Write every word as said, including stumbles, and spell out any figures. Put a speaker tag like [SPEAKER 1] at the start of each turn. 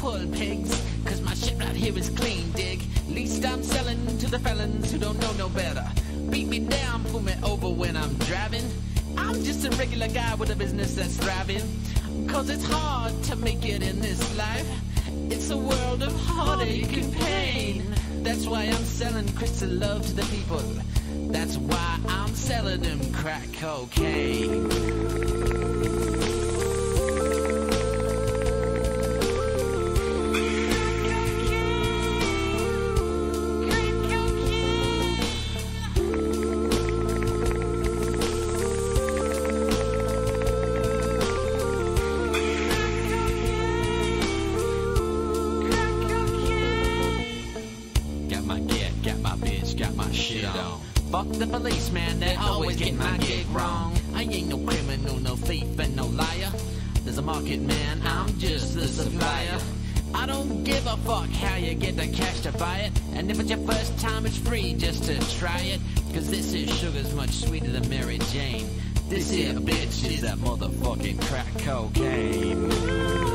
[SPEAKER 1] pull pigs, cause my shit right here is clean, dig. Least I'm selling to the felons who don't know no better. Beat me down, pull me over when I'm driving. I'm just a regular guy with a business that's thriving. Cause it's hard to make it in this life. It's a world of heartache and pain. That's why I'm selling crystal love to the people. That's why I'm selling them crack cocaine. Fuck the policeman, they always get my gig wrong. I ain't no criminal, no thief, and no liar. There's a market, man, I'm just the supplier. I don't give a fuck how you get the cash to buy it. And if it's your first time, it's free just to try it. Cause this here sugar's much sweeter than Mary Jane. This here bitch is that motherfucking crack cocaine.